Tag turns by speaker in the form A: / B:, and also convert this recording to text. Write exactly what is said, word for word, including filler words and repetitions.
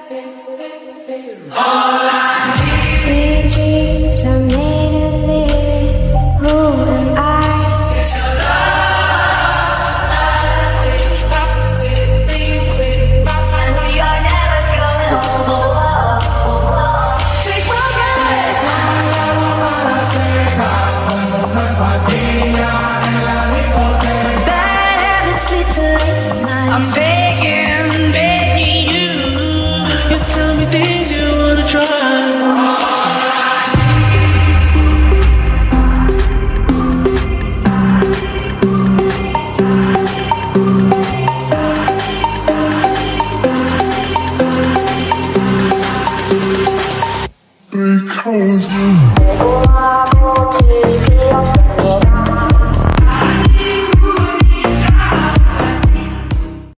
A: Sweet dreams are made of living. Who am I? It's your love tonight. Stop with me, with my and we are never going home. Oh, oh, oh, oh. Take my breath. Bad habits lead to late nights.